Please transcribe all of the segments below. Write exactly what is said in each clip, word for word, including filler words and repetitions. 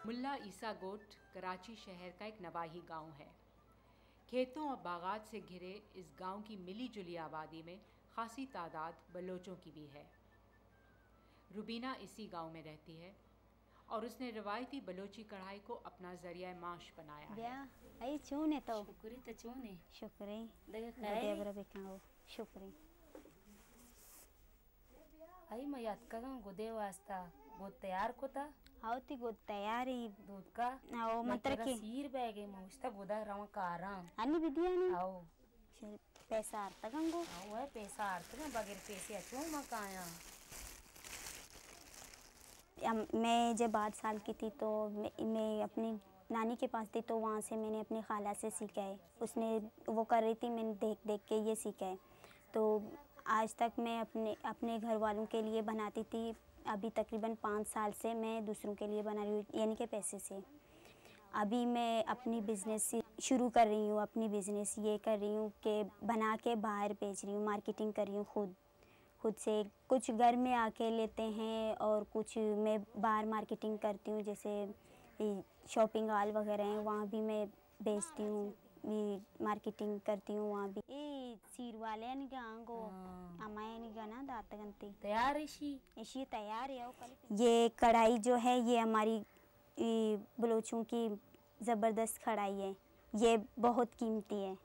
मुल्ला ईसा गोट कराची शहर का एक नवाही गांव है। खेतों और बागात से घिरे इस गांव की मिली जुली आबादी में खासी तादाद बलोचों की भी है। रुबीना इसी गांव में रहती है और उसने रवायती बलोची कढ़ाई को अपना जरिया माश बनाया है। आई चूने तो शुक्री तो चूने शुक्री दगे देवरा बेकाओ शुक्री आई मैं याद का गो दे वास्ता गो तैयार को था आवती गो तैयारी दूध का आओ मंत्र की सीर बैगे मुस्ता गोदा रवा कारा अन्नी विधिया ने आओ पैसा आरता गंगो आओ है पैसा आरता ना बगैर पैसे क्यों मकाया। मैं जब आठ साल की थी तो मैं, मैं अपनी नानी के पास थी तो वहाँ से मैंने अपनी खाला से सीखा है। उसने वो कर रही थी, मैंने देख देख के ये सीखा है। तो आज तक मैं अपने अपने घर वालों के लिए बनाती थी। अभी तकरीबन पाँच साल से मैं दूसरों के लिए बना रही हूँ, यानी कि पैसे से। अभी मैं अपनी बिज़नेस शुरू कर रही हूँ। अपनी बिज़नेस ये कर रही हूँ कि बना के बाहर बेच रही हूँ, मार्केटिंग कर रही हूँ खुद खुद से। कुछ घर में आके लेते हैं और कुछ मैं बाहर मार्केटिंग करती हूँ, जैसे शॉपिंग मॉल वगैरह हैं वहाँ भी मैं बेचती हूँ, मार्केटिंग करती हूँ वहाँ भी। ए सीर वाले निगांगो अमाय निगाना दातगंती तैयार इसी इसी तैयार है। ये कढ़ाई जो है ये हमारी बलोचों की ज़बरदस्त कढ़ाई है, ये बहुत कीमती है।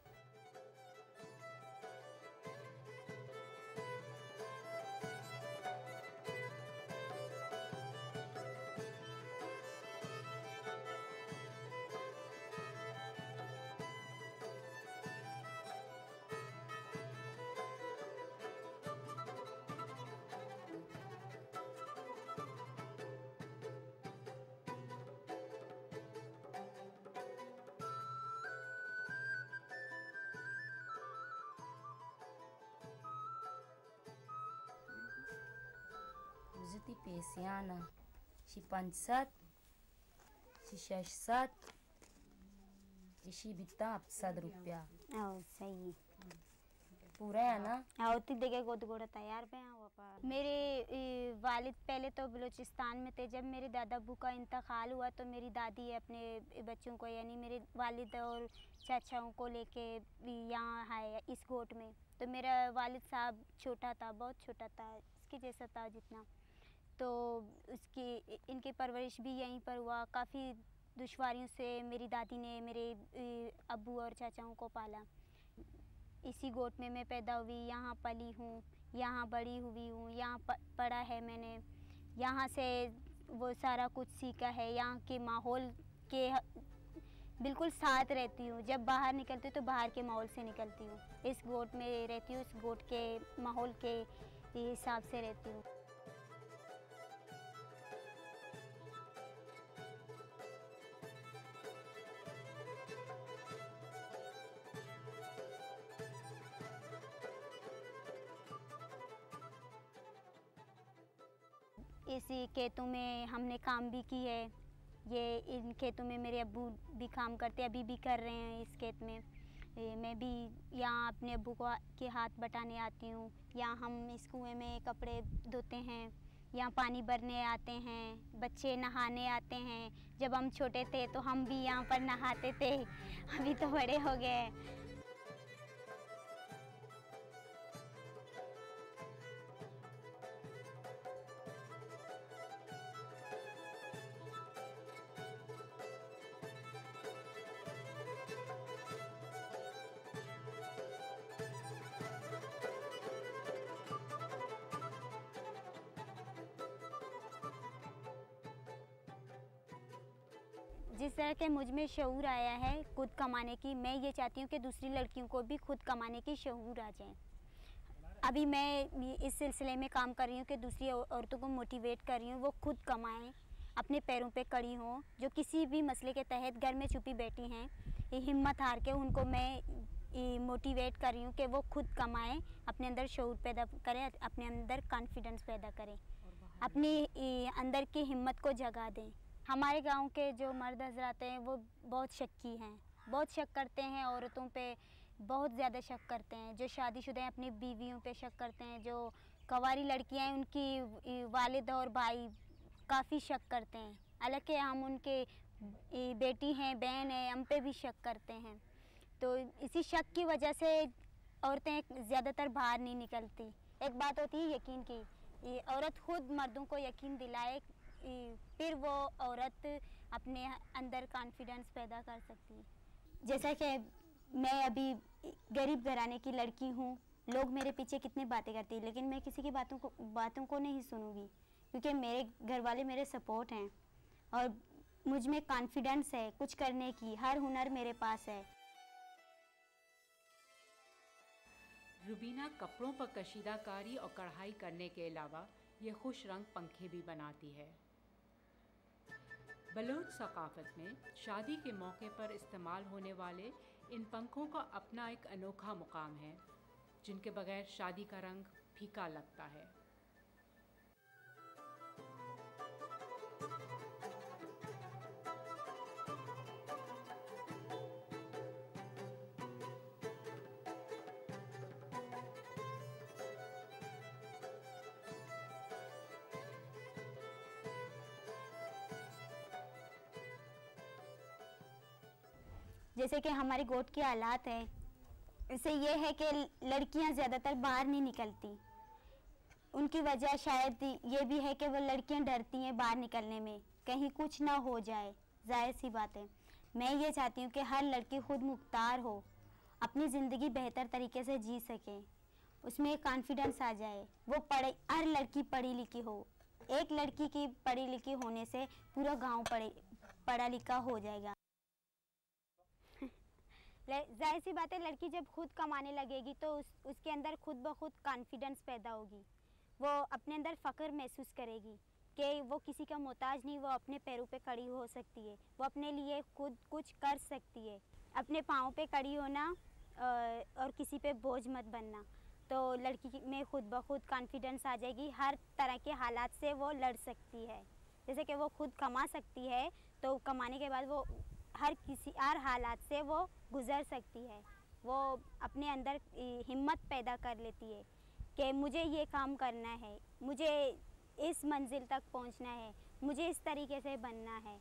उजती पैसियाना शी पंचसत शी शशसत इसी बिता अपसद रुपया। आओ सही पूरा है ना। आओ ती देखे गोद गोड़ा तैयार पे आओ पा। मेरे वालिद पहले तो बलूचिस्तान में थे। जब मेरे दादा अब्बू का इंतकाल हुआ तो मेरी दादी अपने बच्चों को, यानी मेरे वालिद और चाचाओं को लेके यहाँ आए इस गोट में। तो मेरा वालिद साहब छोटा था, बहुत छोटा था, इसके जैसा था जितना। तो उसकी इनकी परवरिश भी यहीं पर हुआ। काफ़ी दुश्वारियों से मेरी दादी ने मेरे अब्बू और चाचाओं को पाला। इसी गोट में मैं पैदा हुई, यहाँ पली हूँ, यहाँ बड़ी हुई हूँ, यहाँ पढ़ा है मैंने। यहाँ से वो सारा कुछ सीखा है। यहाँ के माहौल के बिल्कुल साथ रहती हूँ। जब बाहर निकलती हूँ तो बाहर के माहौल से निकलती हूँ। इस गोट में रहती हूँ, इस गोट के माहौल के हिसाब से रहती हूँ। इसी खेतों में हमने काम भी की है। ये इन खेतों में मेरे अब्बू भी काम करते, अभी भी कर रहे हैं इस खेत में। मैं भी यहाँ अपने अब्बू को के हाथ बटाने आती हूँ। यहाँ हम इस कुएं में कपड़े धोते हैं, यहाँ पानी भरने आते हैं, बच्चे नहाने आते हैं। जब हम छोटे थे तो हम भी यहाँ पर नहाते थे, अभी तो बड़े हो गए। जिस तरह के मुझ में शऊर आया है खुद कमाने की, मैं ये चाहती हूँ कि दूसरी लड़कियों को भी खुद कमाने की शऊर आ जाए। अभी मैं इस सिलसिले में काम कर रही हूँ कि दूसरी औरतों को मोटिवेट कर रही हूँ, वो खुद कमाएं, अपने पैरों पे खड़ी हों। जो किसी भी मसले के तहत घर में छुपी बैठी हैं, हिम्मत हार के उनको मैं मोटिवेट कर रही हूँ कि वो खुद कमाएं, अपने अंदर शऊर पैदा करें, अपने अंदर कॉन्फिडेंस पैदा करें, अपनी अंदर की हिम्मत को जगा दें। हमारे गांव के जो मर्द हजरात हैं वो बहुत शक्की हैं, बहुत शक करते हैं औरतों पे, बहुत ज़्यादा शक करते हैं। जो शादीशुदा हैं अपनी बीवियों पे शक करते हैं, जो कवारी लड़कियां हैं उनकी वालिद और भाई काफ़ी शक करते हैं। हालांकि हम उनके ए, बेटी हैं, बहन है, हम पे भी शक करते हैं। तो इसी शक की वजह से औरतें ज़्यादातर बाहर नहीं निकलती। एक बात होती है यकीन की, ये औरत खुद मर्दों को यकीन दिलाए, फिर वो औरत अपने अंदर कॉन्फिडेंस पैदा कर सकती है। जैसा कि मैं अभी गरीब घराने की लड़की हूँ, लोग मेरे पीछे कितनी बातें करती हैं, लेकिन मैं किसी की बातों को बातों को नहीं सुनूंगी, क्योंकि मेरे घर वाले मेरे सपोर्ट हैं और मुझ में कॉन्फिडेंस है कुछ करने की, हर हुनर मेरे पास है। रुबीना कपड़ों पर कशीदाकारी और कढ़ाई करने के अलावा ये खुश रंग पंखे भी बनाती है। बलोच सकाफत में शादी के मौके पर इस्तेमाल होने वाले इन पंखों का अपना एक अनोखा मुकाम है, जिनके बगैर शादी का रंग फीका लगता है। जैसे कि हमारे गोट के हालात हैं, इससे ये है कि लड़कियां ज़्यादातर बाहर नहीं निकलती। उनकी वजह शायद ये भी है कि वो लड़कियां डरती हैं बाहर निकलने में, कहीं कुछ ना हो जाए। जाहिर सी बात है, मैं ये चाहती हूँ कि हर लड़की खुद मुख्तार हो, अपनी ज़िंदगी बेहतर तरीके से जी सके, उसमें कॉन्फिडेंस आ जाए। वो पढ़े, हर लड़की पढ़ी लिखी हो। एक लड़की की पढ़ी लिखी होने से पूरा गाँव पढ़े पढ़ा लिखा हो जाएगा। जाहिर सी बात है, लड़की जब खुद कमाने लगेगी तो उस, उसके अंदर खुद ब खुद कॉन्फिडेंस पैदा होगी। वो अपने अंदर फ़ख्र महसूस करेगी कि वो किसी का मोहताज नहीं, वो अपने पैरों पे खड़ी हो सकती है, वो अपने लिए खुद कुछ कर सकती है। अपने पाँव पे खड़ी होना और किसी पे बोझ मत बनना, तो लड़की में खुद ब खुद कॉन्फिडेंस आ जाएगी। हर तरह के हालात से वो लड़ सकती है। जैसे कि वो खुद कमा सकती है, तो कमाने के बाद वो हर किसी हर हालात से वो गुज़र सकती है। वो अपने अंदर हिम्मत पैदा कर लेती है कि मुझे ये काम करना है, मुझे इस मंजिल तक पहुंचना है, मुझे इस तरीके से बनना है।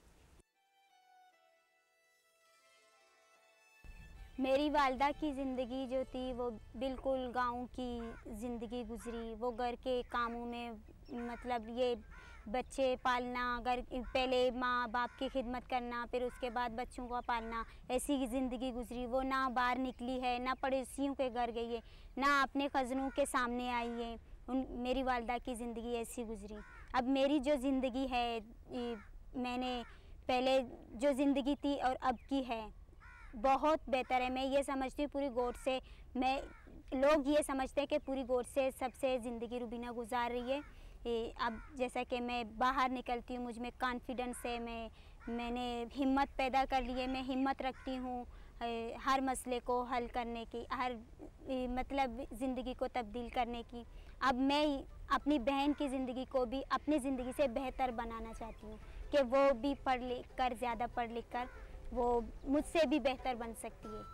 मेरी वालदा की ज़िंदगी जो थी वो बिल्कुल गांव की ज़िंदगी गुजरी। वो घर के कामों में, मतलब ये बच्चे पालना, घर पहले माँ बाप की खिदमत करना, फिर उसके बाद बच्चों को पालना, ऐसी की ज़िंदगी गुजरी। वो ना बाहर निकली है, ना पड़ोसियों के घर गई है, ना अपने कज़नों के सामने आई है। उन मेरी वालदा की ज़िंदगी ऐसी गुजरी। अब मेरी जो ज़िंदगी है, मैंने पहले जो ज़िंदगी थी और अब की है, बहुत बेहतर है। मैं ये समझती हूँ पूरी गोट से, मैं लोग ये समझते हैं कि पूरी गोट से सबसे ज़िंदगी रुबीना गुजार रही है। अब जैसा कि मैं बाहर निकलती हूँ, मुझ में कॉन्फिडेंस है, मैं मैंने हिम्मत पैदा कर ली है। मैं हिम्मत रखती हूँ हर मसले को हल करने की, हर मतलब ज़िंदगी को तब्दील करने की। अब मैं अपनी बहन की ज़िंदगी को भी अपनी ज़िंदगी से बेहतर बनाना चाहती हूँ कि वो भी पढ़ लिख कर, ज़्यादा पढ़ लिख कर वो मुझसे भी बेहतर बन सकती है।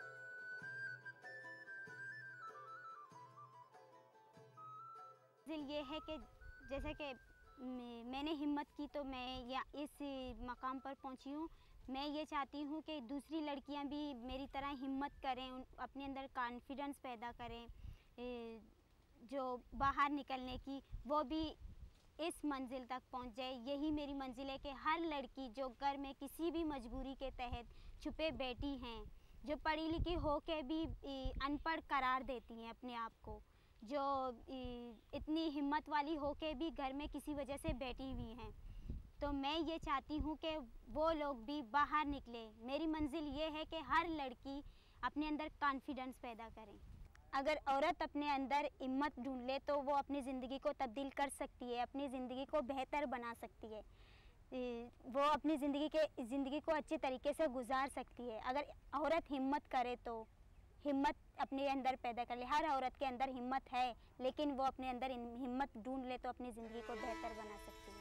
ये है कि जैसे कि मैंने हिम्मत की तो मैं या इस मकाम पर पहुंची हूँ। मैं ये चाहती हूँ कि दूसरी लड़कियां भी मेरी तरह हिम्मत करें, अपने अंदर कॉन्फिडेंस पैदा करें, जो बाहर निकलने की, वो भी इस मंजिल तक पहुंच जाए। यही मेरी मंजिल है कि हर लड़की जो घर में किसी भी मजबूरी के तहत छुपे बैठी हैं, जो पढ़ी लिखी हो के भी अनपढ़ करार देती हैं अपने आप को, जो इतनी हिम्मत वाली हो के भी घर में किसी वजह से बैठी हुई हैं, तो मैं ये चाहती हूँ कि वो लोग भी बाहर निकले। मेरी मंजिल ये है कि हर लड़की अपने अंदर कॉन्फिडेंस पैदा करें। अगर औरत अपने अंदर हिम्मत ढूंढ ले तो वो अपनी ज़िंदगी को तब्दील कर सकती है, अपनी ज़िंदगी को बेहतर बना सकती है, वो अपनी ज़िंदगी के ज़िंदगी को अच्छे तरीके से गुजार सकती है। अगर औरत हिम्मत करे तो हिम्मत अपने अंदर पैदा कर ले। हर औरत के अंदर हिम्मत है, लेकिन वो अपने अंदर हिम्मत ढूंढ ले तो अपनी ज़िंदगी को बेहतर बना सकती है।